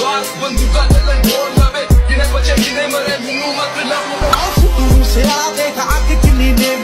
विश्वास बंदूका चलन ढोल लवे जिन्हें बचे जिन्हें मरे मुंह मत लगे शुरू से आगे आगे किन्नी ने